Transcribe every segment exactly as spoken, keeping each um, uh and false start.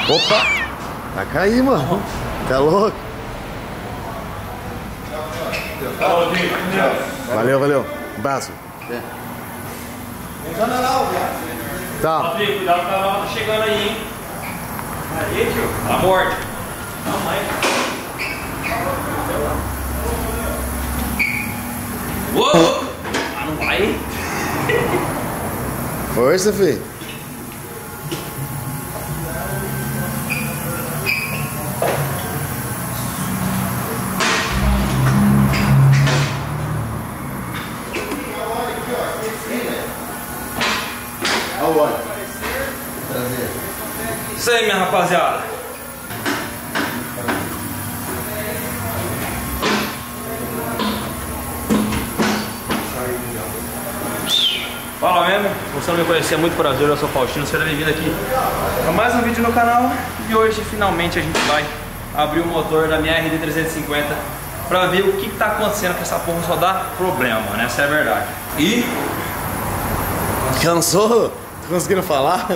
Opa! Vai cair, mano. Tá louco? Valeu, valeu. Um abraço. Tá. Rodrigo, cuidado que a nova tá chegando aí, hein? Aí, tio. Tá morte. Calma aí. Uou! Ah, não vai? Força, filho. Isso aí, minha rapaziada. Fala mesmo, se você não me conhecer, é muito prazer, eu sou o Faustino, seja bem-vindo aqui a mais um vídeo no canal. E hoje finalmente a gente vai abrir o motor da minha R D trezentos e cinquenta pra ver o que, que tá acontecendo, que essa porra só dá problema, mano, essa é a verdade. E... Cansou? Tô conseguindo falar?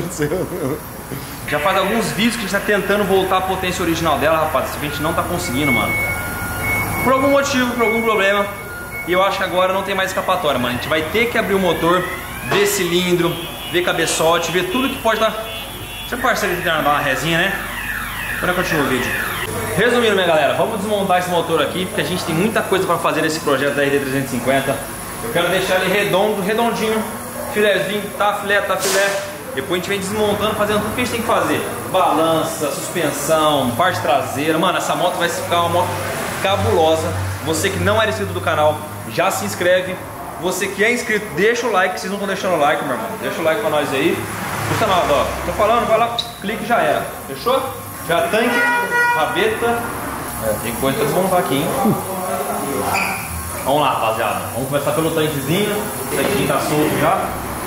já faz alguns vídeos que a gente tá tentando voltar a potência original dela, rapaz, a gente não tá conseguindo, mano. Por algum motivo, por algum problema. E eu acho que agora não tem mais escapatória, mano. A gente vai ter que abrir o motor, ver cilindro, ver cabeçote, ver tudo que pode dar. Você parceiro de dar uma resinha, né? Quando eu continuo o vídeo. Resumindo, minha galera, vamos desmontar esse motor aqui, porque a gente tem muita coisa pra fazer nesse projeto da R D trezentos e cinquenta. Eu quero deixar ele redondo, redondinho, filézinho, tá filé, tá filé. Depois a gente vem desmontando, fazendo tudo que a gente tem que fazer. Balança, suspensão, parte traseira. Mano, essa moto vai ficar uma moto cabulosa. Você que não é inscrito do canal, já se inscreve. Você que é inscrito, deixa o like. Vocês não estão deixando o like, meu irmão. Deixa o like pra nós aí. Custa nada, ó. Tô falando, vai lá, clique e já era. Fechou? Já tanque, rabeta. É, tem coisa pra desmontar aqui, hein? Vamos lá, rapaziada. Vamos começar pelo tanquezinho. Esse aqui tá solto já.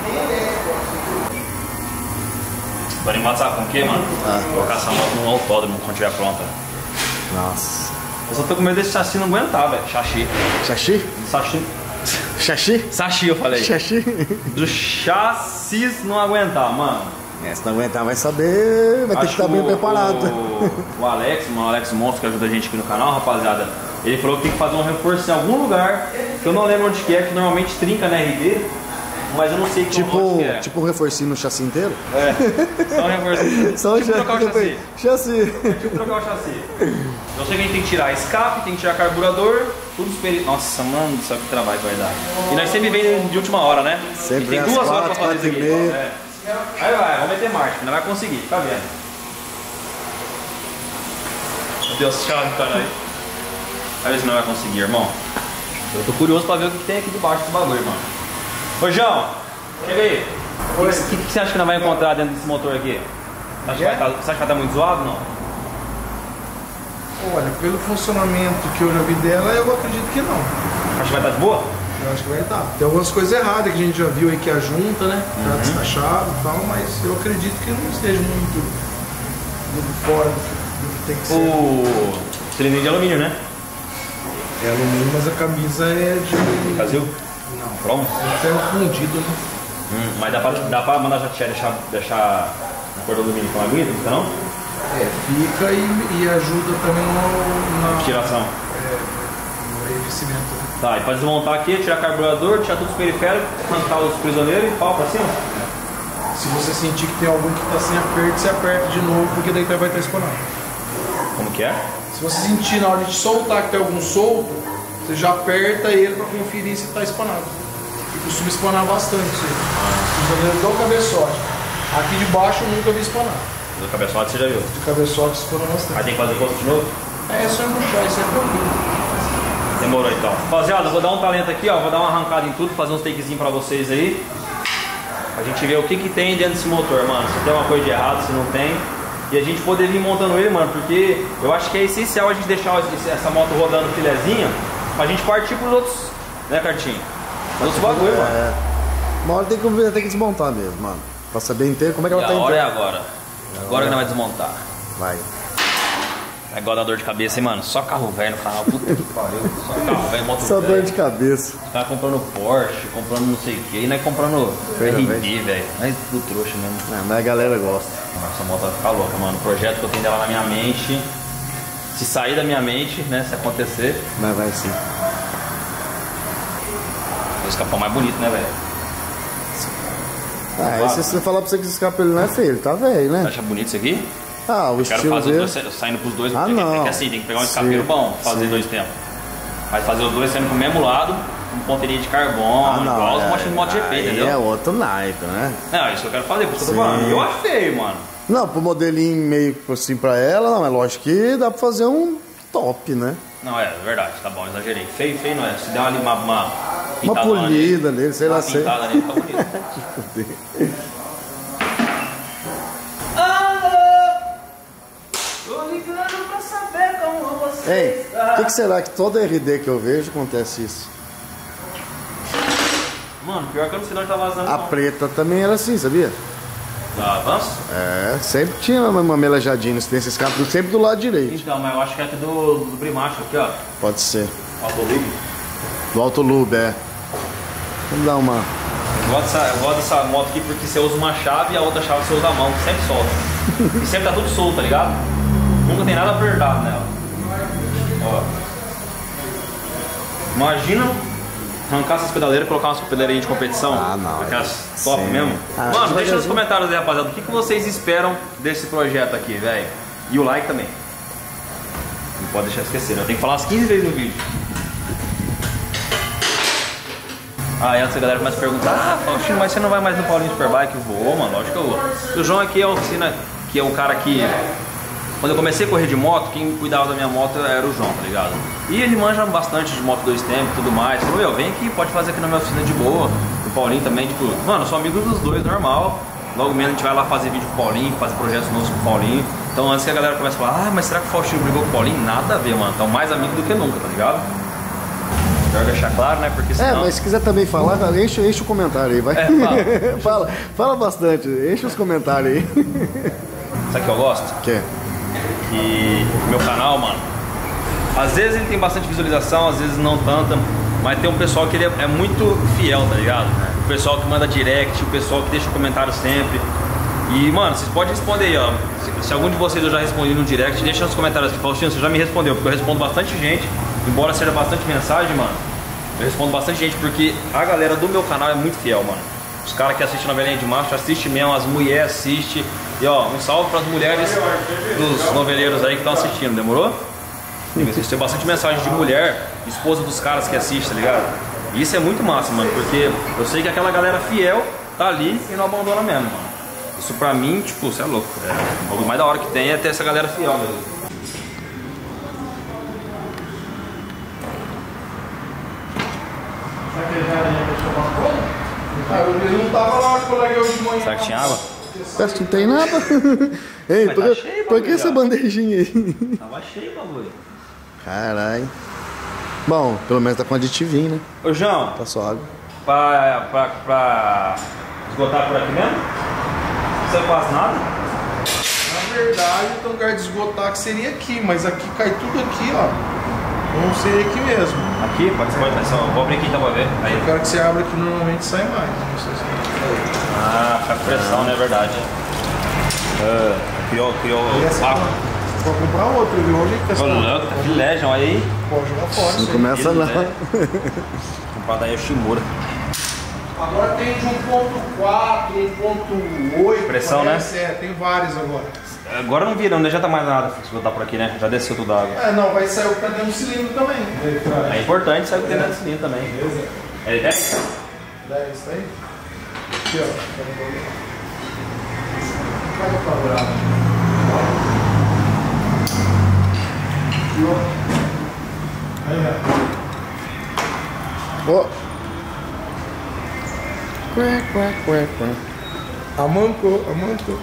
Tô animado, sabe com o que, mano? Ah. Colocar essa moto num autódromo quando estiver pronta. Nossa. Eu só tô com medo desse chassi não aguentar, velho. Chassi. Chassi? Chassi. Chassi? Chassi, eu falei. Chassi? Do chassis não aguentar, mano. É, se não aguentar, vai saber. Vai ter que estar bem preparado. O, o Alex, o Alex Monstro, que ajuda a gente aqui no canal, rapaziada. Ele falou que tem que fazer um reforço em algum lugar, que eu não lembro onde que é, que normalmente trinca na R D. Mas eu não sei que tipo, é. Tipo um reforcinho no chassi inteiro? É, só um reforcinho. Só um tipo trocar o chassi. Chassi. Tipo trocar o chassi. Eu sei que a gente tem que tirar escape, tem que tirar carburador, tudo superior. Nossa, mano, do céu, que trabalho que vai dar. E nós sempre vem de última hora, né? Sempre tem duas horas pra fazer isso aqui. É. Aí vai, vamos meter marcha, não vai conseguir, tá vendo? Meu Deus, chave, cara aí. Vai ver se não vai conseguir, irmão. Eu tô curioso pra ver o que tem aqui debaixo desse bagulho, mano. Ô, João, chega aí. O que, que, que você acha que nós vamos encontrar dentro desse motor aqui? Você acha que vai tá, você acha que vai estar muito zoado ou não? Olha, pelo funcionamento que eu já vi dela, eu acredito que não. Acha que vai estar de boa? Eu acho que vai estar. Tem algumas coisas erradas que a gente já viu aí que a junta, né? Tá Uhum. destachado e tal, mas eu acredito que não esteja muito, muito fora do que, do que tem que ser. O cilindro de alumínio, né? É alumínio, mas a camisa é de... Brasil? Não. Cromo? É ferro fundido, né? Hum, mas dá pra, dá pra mandar já deixar, deixar na cor do alumínio com a aguinha, não fica não? É, fica e, e ajuda também no, na... Tiração. É, no envelhecimento, né? Tá, e pra desmontar aqui, tirar carburador, tirar todos os periféricos, arrancar os prisioneiros e pau pra cima. Se você sentir que tem algum que está sem aperto, você aperta de novo, porque daí vai estar espanado. Como que é? Se você sentir na hora de soltar que tem algum solto, você já aperta ele para conferir se está espanado. E costuma espanar bastante isso aí. Do cabeçote. Aqui de baixo eu nunca vi espanar. Do cabeçote você já viu? De cabeçote espana bastante. Aí tem que fazer o posto de novo? É, é só embuchar, isso é tranquilo. Demorou então. Rapaziada, eu vou dar um talento aqui, ó. Vou dar uma arrancada em tudo, fazer uns takezinhos pra vocês aí. A gente vê o que que tem dentro desse motor, mano. Se tem uma coisa de errado, se não tem. E a gente poder vir montando ele, mano, porque eu acho que é essencial a gente deixar essa moto rodando filezinha pra gente partir pros outros, né, Cartinho? Os outros bagulho, mano. É. Uma hora tem que, tem que desmontar mesmo, mano. Pra saber inteiro como é que ela E tá a hora inteira. é agora. Agora que nós vai desmontar. Vai. É igual da dor de cabeça, hein, mano? Só carro velho no canal, puta que pariu. Só carro velho, moto Só velho. dor de cabeça. Tá comprando Porsche, comprando não sei o que, e não é comprando R D, velho. É tudo trouxa mesmo. Ah, mas a galera gosta. Nossa, a moto vai ficar louca, mano. O projeto que eu tenho dela na minha mente, se sair da minha mente, né, se acontecer, Mas vai sim. vai escapar mais bonito, né, velho? Ah, esse, se você falar pra você que esse escape ele não é feio, ele tá velho, Você né? acha bonito isso aqui? Ah, o Eu quero estilo fazer dele. os dois saindo pros dois, Ah, porque não. é que assim, tem que pegar um Sim, escapeiro bom, fazer sim. dois tempos. Mas fazer os dois saindo pro mesmo lado, com ponteirinha de carbono, Ah, não, igual os é, motos de MotoGP, aí entendeu? é outro naipe, né? Não, isso que eu quero fazer, por isso que eu tô Sim. falando. Eu acho feio, mano. Não, pro modelinho meio assim pra ela, não, é lógico que dá pra fazer um top, né? Não, é, é verdade, tá bom, exagerei. Feio, feio não é. Se der uma, uma, uma Uma pintadona polida nele, sei uma lá, sei. pintada nele, tá bonito. Tô ligando pra saber como você Ei, está. o que, que será que toda R D que eu vejo acontece isso? Mano, pior que eu não sei de onde tá vazando. A não. preta também era assim, sabia? Da Avanço? É, sempre tinha uma, uma melejadinha nesse escape, sempre do lado direito. Então, mas eu acho que é aqui do, do Brimacho, aqui, ó. Pode ser. Autolube. Do Alto Lube, é. Vamos dar uma. Eu gosto, dessa, eu gosto dessa moto aqui porque você usa uma chave e a outra chave você usa a mão, que sempre solta. E sempre tá tudo solto, tá ligado? Nunca tem nada apertado nela. Ó. Imagina arrancar essas pedaleiras e colocar umas pedaleirinhas de competição. Ah, não. Aquelas top Sim. mesmo. Ah, Mano, deixa nos devagarzinho. comentários aí, rapaziada, o que, que vocês esperam desse projeto aqui, velho. E o like também. Não pode deixar esquecer, né? Eu tenho que falar umas quinze vezes no vídeo. Aí antes a galera começa a perguntar: ah, Faustino, mas você não vai mais no Paulinho Superbike? Eu vou, mano, lógico que eu vou. O João aqui é a oficina, que é o cara que... Quando eu comecei a correr de moto, quem cuidava da minha moto era o João, tá ligado? E ele manja bastante de moto dois tempos e tudo mais. Falou: meu, vem aqui, pode fazer aqui na minha oficina de boa. O Paulinho também, tipo, mano, eu sou amigo dos dois, normal. Logo menos a gente vai lá fazer vídeo com o Paulinho, fazer projetos novos com o Paulinho. Então antes que a galera comece a falar: ah, mas será que o Faustino brigou com o Paulinho? Nada a ver, mano. Então mais amigo do que nunca, tá ligado? Melhor deixar claro, né? Porque senão... É, mas se quiser também falar, enche, enche o comentário aí, vai. É, fala. fala, fala bastante, enche os comentários aí. Sabe o que eu gosto? Que? Que meu canal, mano, às vezes ele tem bastante visualização, às vezes não tanta, mas tem um pessoal que ele é, é muito fiel, tá ligado? O pessoal que manda direct, o pessoal que deixa comentário sempre. E, mano, vocês podem responder aí, ó. Se, se algum de vocês eu já respondi no direct, deixa nos comentários aqui. Faustino, você já me respondeu, porque eu respondo bastante gente. Embora seja bastante mensagem, mano, eu respondo bastante gente, porque a galera do meu canal é muito fiel, mano. Os caras que assistem novelinha de macho assistem mesmo, as mulheres assistem. E ó, um salve para as mulheres dos noveleiros aí que estão assistindo, demorou? Tem bastante mensagem de mulher, esposa dos caras que assistem, tá ligado? E isso é muito massa, mano, porque eu sei que aquela galera fiel tá ali e não abandona mesmo, mano. Isso pra mim, tipo, você é louco. É, o mais da hora que tem é ter essa galera fiel mesmo. Ah, ele não tava lá quando eu larguei hoje de manhã. Será que tinha água? Parece que não tem nada. Ei, Mas por, tá cheio, por que bagulho, essa ó. bandejinha aí? Tava cheio o bagulho. Caralho. Bom, pelo menos tá com aditivinho, né? Ô, João, Tá só água. pra, pra, pra esgotar por aqui mesmo? Não precisa quase nada? Na verdade, o lugar de esgotar que seria aqui, mas aqui cai tudo aqui, ó. Não seria aqui mesmo. Aqui? Pode ser, pode ser. Vou abrir aqui então pra ver. Aí. Eu quero que você abra aqui, normalmente sai mais. Não sei se... Ah, fica com pressão, né? É verdade. Ah, criou, criou E essa vácuo. Vou comprar outro, viu? Olha que Ô, essa louco, tá filé, João. Olha aí. pode jogar fora. Não isso aí. começa Ele, não. né? Comprar daí o Shimura. Agora tem de um ponto quatro, um ponto oito. Pressão, parece, né? É, tem vários agora. Agora não vira, não adianta mais nada se botar por aqui, né? Já desceu tudo a água. É, não, vai sair o que tá dentro do cilindro também. É importante sair o que tem dentro do cilindro também. É dez? dez, tá aí? Aqui, ó. Vai pra brava. Aqui, ó. Aí, ó. Ó. Quack, quack, quack, quack. Amancou, amancou.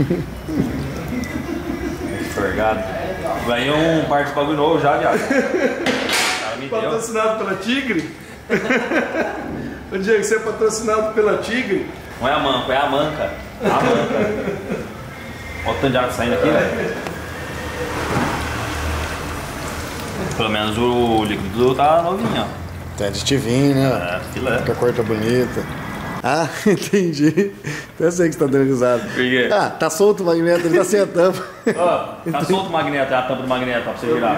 Forgado. Ganhei um parte de bagulho novo já, viado. O cara me deu. Patrocinado pela Tigre? Ô Diego, você é patrocinado pela Tigre? Não é a manca, é a manca. A manca. Olha o tanto de água saindo aqui, velho. Pelo menos o líquido tá novinho, ó. Tem aditivinho, né? É, filé. Com a cor tá bonita. Ah, entendi. Até sei que você tá dando risada. Por quê? Ah, tá solto o magneto, ele tá sem a tampa. Ó, tá solto o magneto, é a tampa do magneto, ó, pra você virar.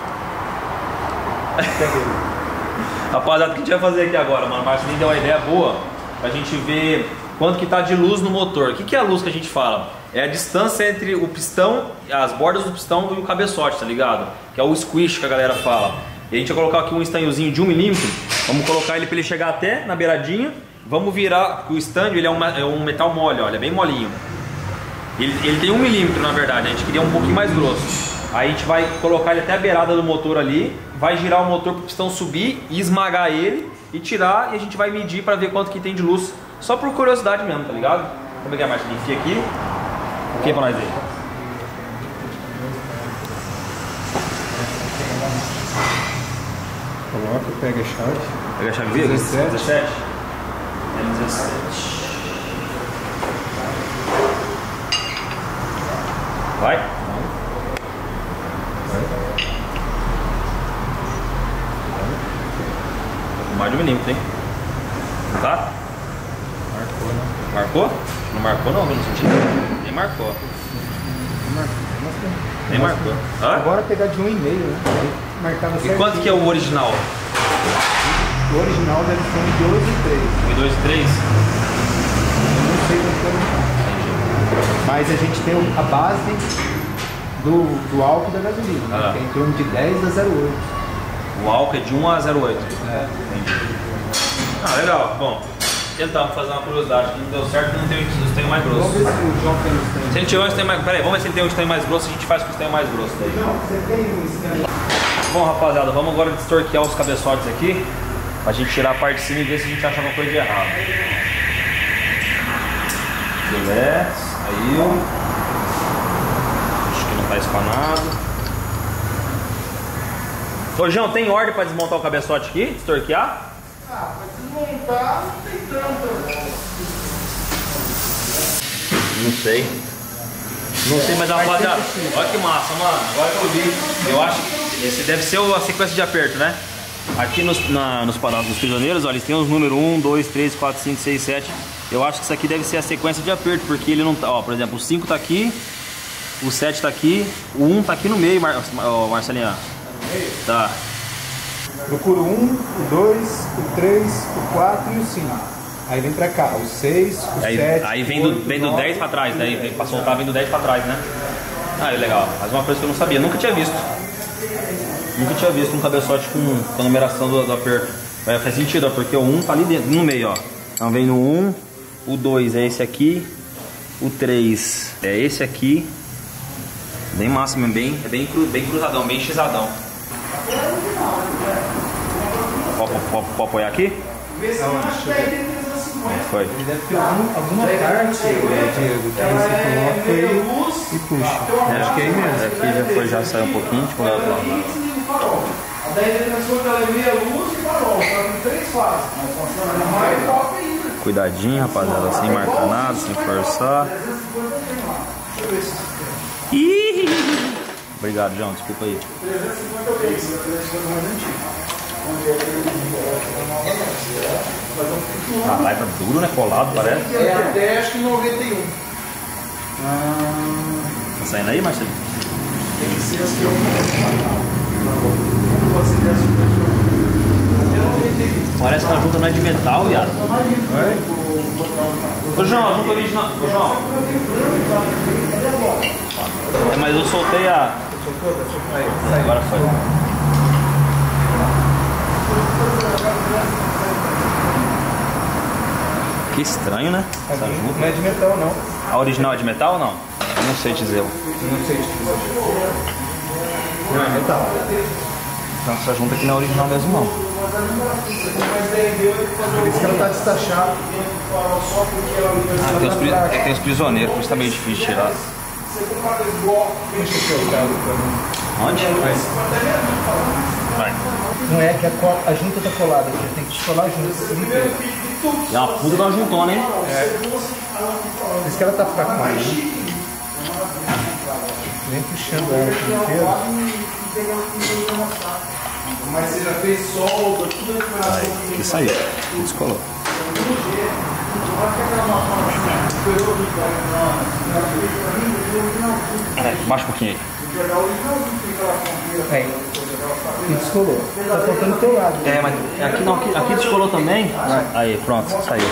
Rapaziada, o que a gente vai fazer aqui agora, mano? O Marcelinho deu uma ideia boa pra gente ver quanto que tá de luz no motor. O que que é a luz que a gente fala? É a distância entre o pistão, as bordas do pistão e o cabeçote, tá ligado? Que é o squish que a galera fala. E a gente vai colocar aqui um estanhozinho de um milímetro. Vamos colocar ele pra ele chegar até na beiradinha. Vamos virar, porque o estanho ele é, uma, é um metal mole, olha, bem molinho. Ele, ele tem um milímetro na verdade, a gente queria um pouquinho mais grosso. Aí a gente vai colocar ele até a beirada do motor ali, vai girar o motor pro pistão subir e esmagar ele e tirar, e a gente vai medir para ver quanto que tem de luz, só por curiosidade mesmo, tá ligado? Como é que é a marcha? Enfia aqui. O que é pra nós ver? Coloca, pega a chave. Pega a chave dezessete. dezessete? É dezessete. Vai? Mais de um milímetro, hein? Não tá? Marcou, né? Marcou? Não marcou não, não senti. Nem marcou. Nem marcou. Hã? Agora pegar de um e meio, né? Aí marcava E certinho. quanto que é o original? O original deve ser um dois e três. um, dois, três? Eu não sei quanto é. Mas a gente tem a base do, do álcool da gasolina, né? Ah. Que é em torno de dez a zero vírgula oito. O álcool é de um a zero vírgula oito. É. Entendi. Ah, legal. Bom, tentamos fazer uma curiosidade. Não deu certo, não tem o estanho mais grosso. Vamos ver se o João tem um estanho. Se ele tiver um estanho mais... Pera aí, vamos ver se ele tem um estanho mais grosso. A gente faz com o estanho mais grosso daí. Não, você tem um estanho. Bom, rapaziada, vamos agora destorquear os cabeçotes aqui pra gente tirar a parte de cima e ver se a gente acha alguma coisa de errado. Filé, saiu. Acho que não tá espanado. Ô, João, tem ordem pra desmontar o cabeçote aqui? Destorquear? Ah, pra desmontar não tem tanto. Não sei. Não sei, mas rapaziada, olha que massa, mano. Agora que eu vi, eu acho que esse deve ser a sequência de aperto, né? Aqui nos, na, nos parados dos prisioneiros, olha, eles têm os números um, dois, três, quatro, cinco, seis, sete. Eu acho que isso aqui deve ser a sequência de aperto, porque ele não tá, ó, por exemplo, o cinco tá aqui, o sete tá aqui, o um tá aqui no meio, Mar, ó, Marcelinho. Tá. Procura o um, o dois, o três, o quatro e o cinco. Aí vem pra cá, o seis, o Aí, sete, aí vem, o do, oito, vem do nove, dez pra trás, daí vem pra soltar vem do dez pra trás, né? Ah, é legal. Mas uma coisa que eu não sabia, nunca tinha visto. Nunca tinha visto um cabeçote com, com a numeração do, do aperto. Mas faz sentido, ó, porque o um tá ali dentro, no meio, ó. Então vem no um, o dois é esse aqui, o três é esse aqui. Bem massa mesmo, bem, é bem, cru, bem cruzadão, bem xizadão. Pode, pode, pode apoiar aqui? Foi. Ele deve ter algum, alguma parte, Diego, que você coloca e, e puxa. É, Acho que é aí mesmo. aqui já foi, já saiu um pouquinho, tipo, cuidadinho, rapaziada, sem marcar nada, sem forçar. Ih! Obrigado, João, desculpa aí. Ah, lá tá duro, né? Colado, parece. É até acho que noventa e um. Tá saindo aí, Marcelo? Tem que ser as que eu Parece que a junta não é de metal, viado. Ô, João, a junta original. Ô, João. É, mas eu soltei a... Agora foi. Que estranho, né? Essa junta. Não é de metal, não. A original é de metal ou não? Eu não sei dizer. Não sei te dizer. Não é metal. Então essa junta aqui não é original mesmo, não. Por isso que ela tá destachada. Ah, tem os, pri... é, tem os prisioneiros, por isso tá meio difícil de tirar. Deixa eu trocar pra mim. Onde? Vai. Não é que a, co- a junta tá colada aqui, tem que descolar junto. É uma puta de uma juntona, hein? É. Por isso que ela tá fracona, né? Vem puxando ela aqui inteira. Mas você já fez solda, tudo a recuperação. Aí, isso aí, descolou. É, baixa um pouquinho aí. É, aqui descolou. Tá faltando o teu lado. É, mas aqui não, aqui, aqui descolou também. Aí, pronto, saiu.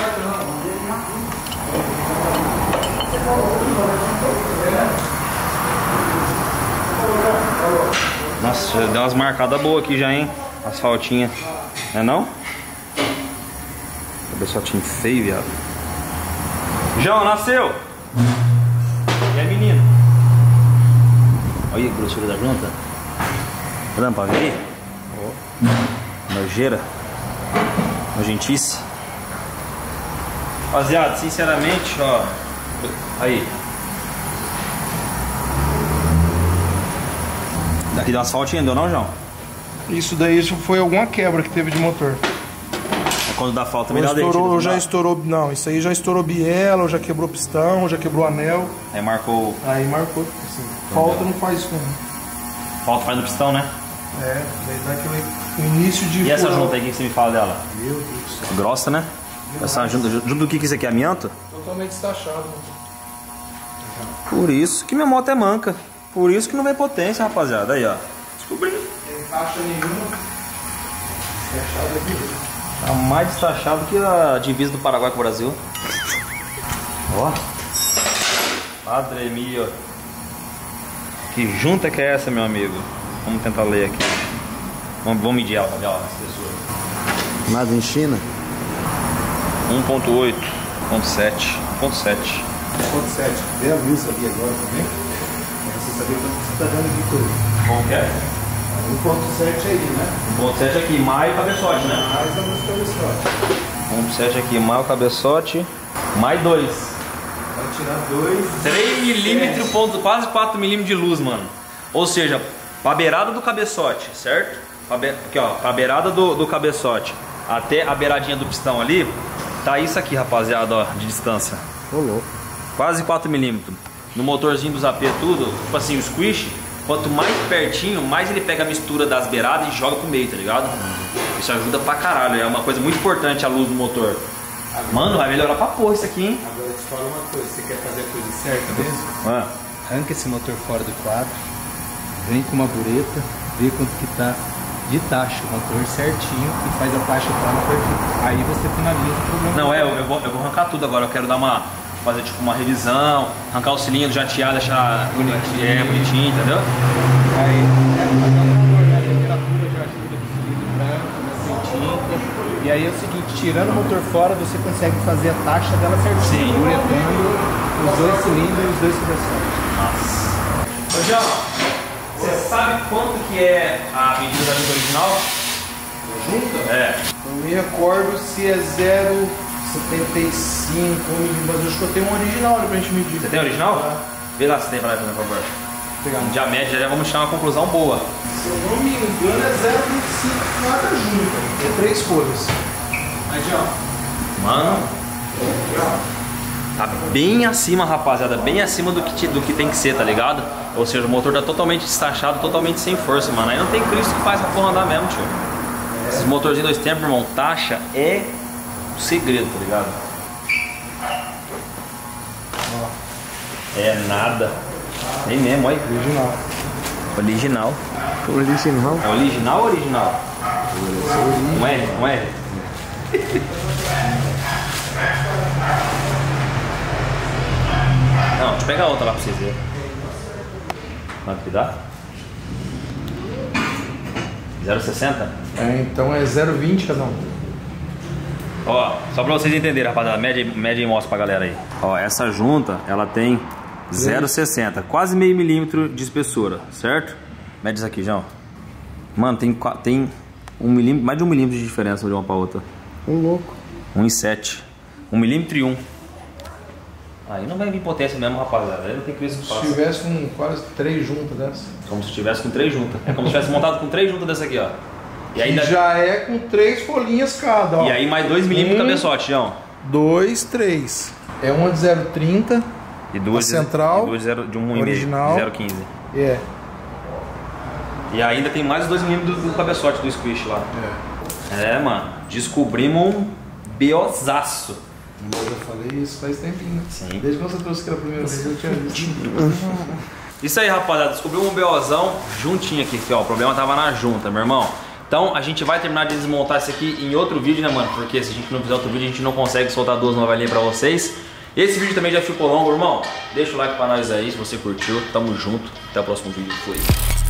Nossa, já deu umas marcadas boas aqui já, hein? Asfaltinha. Não é não? Cabeçotinho feio, viado. João, nasceu! E aí, menino? Olha a grossura da junta. Tá dando pra ver aí? Oh. Nojeira. Nojentice. Rapaziada, sinceramente, ó. Aí. Daqui deu asfalto ainda, não, João? Isso daí isso foi alguma quebra que teve de motor. É quando dá falta, me Ou dá estourou, dente, ou já dá. estourou. Não, isso aí já estourou biela, ou já quebrou pistão, ou já quebrou anel. Aí marcou. Aí marcou. Assim, falta não faz isso não. Falta faz no pistão, né? É, daí dá aquele início de. E essa furão. junta aí, o que você me fala dela? Meu Deus do céu. Grossa, né? Essa junta, junto do que que isso aqui é amianto? Totalmente destachado. Por isso que minha moto é manca. Por isso que não vem potência, rapaziada. Aí, ó. Descobri. Tem caixa nenhuma. Destachado aqui. Tá mais destachado que a divisa do Paraguai com o Brasil. Ó. Padre mio. Que junta que é essa, meu amigo? Vamos tentar ler aqui. Vamos, vamos medir ela pra ver, ó, a espessura. Nada em China? um ponto oito, um ponto sete, um ponto sete. um ponto sete. Vê a luz ali agora também. Pra você saber quanto você está dando de tudo. Como que é? um ponto sete aí, né? um ponto sete aqui, mais o cabeçote, né? Mais a luz cabeçote. um ponto sete aqui, mais o cabeçote, mais dois. Vai tirar dois. três milímetros, ponto, quase quatro milímetros de luz, mano. Ou seja, pra beirada do cabeçote, certo? Pra be... Aqui, ó, pra beirada do, do cabeçote até a beiradinha do pistão ali, tá isso aqui, rapaziada, ó, de distância. Ô, louco. Quase quatro milímetros. No motorzinho dos A P tudo, tipo assim, o squish, quanto mais pertinho, mais ele pega a mistura das beiradas e joga pro meio, tá ligado? Isso ajuda pra caralho, é uma coisa muito importante a luz do motor. Mano, vai melhorar pra porra isso aqui, hein? Agora eu te falo uma coisa, você quer fazer a coisa certa mesmo? Ah. Arranca esse motor fora do quadro, vem com uma bureta, vê quanto que tá de taxa o motor certinho e faz a taxa plana perfeita. Aí você finaliza o problema. Não, é, eu, eu, vou, eu vou arrancar tudo agora, eu quero dar uma, fazer tipo uma revisão, arrancar o cilindro jateado, deixar bonitinho, é, bonitinho, entendeu? Aí, é, fazer um valor, né? A temperatura já ajuda com o cilindro branco, né? Sem tinta. E aí é o seguinte, tirando o motor fora, você consegue fazer a taxa dela certinho, buretando os dois cilindros e os dois cabeçotes. Nossa. Ô, João, você sabe quanto que é a medida da junta original? Junta? É. Não me recordo se é zero vírgula setenta e cinco, mas eu acho que eu tenho um original ali pra gente medir. Você tem original? Vê lá se tem pra nós, por favor. Pegar. Já mede, já vamos tirar uma conclusão boa. Se eu não me engano é zero vírgula vinte e cinco cada junta. É três folhas. Mas, ó, Mano, tá bem acima, rapaziada, bem acima do que, do que tem que ser, tá ligado? Ou seja, o motor tá totalmente destachado, totalmente sem força, mano. Aí não tem Cristo que faz a porra andar mesmo, tio. Esses motorzinhos dois tempos, irmão, taxa é o segredo, tá ligado? É nada. Nem mesmo, olha. Original. Original. Original? É original ou original? Um R, um R. Não, deixa eu pegar outra lá pra vocês verem. Quanto que dá? zero vírgula sessenta? É, então é zero vírgula vinte cada um. Ó, só pra vocês entenderem, rapaziada, mede, mede e mostra pra galera aí. Ó, essa junta, ela tem zero vírgula sessenta, quase meio milímetro de espessura, certo? Mede isso aqui, João. Mano, tem, tem um milímetro, mais de um milímetro de diferença de uma pra outra. Ô, louco. um vírgula sete. um milímetro e um. Aí não vai vir potência mesmo, rapaziada. Aí não tem Cristo que Se faça. tivesse com quase três juntas dessas. Como se tivesse com três juntas. É como se tivesse montado com três juntas dessa aqui, ó. E E ainda... já é com três folhinhas cada, ó. E aí mais dois milímetros de Um, cabeçote, João. dois, três. É uma de zero vírgula trinta. E duas A central, e duas de, zero, de um original. zero vírgula quinze. É. E ainda tem mais os dois milímetros do, do cabeçote do squish lá. É. É, mano. Descobrimos um beozaço. Mas eu falei isso faz tempinho, né? Sim. Desde quando você trouxe aquela primeira vez eu tinha visto. Isso aí, rapaziada. Descobrimos um beozão juntinho aqui, ó. O problema tava na junta, meu irmão. Então a gente vai terminar de desmontar isso aqui em outro vídeo, né, mano? Porque se a gente não fizer outro vídeo, a gente não consegue soltar duas novelinhas pra vocês. Esse vídeo também já ficou longo, irmão. Deixa o like pra nós aí se você curtiu. Tamo junto. Até o próximo vídeo. Fui.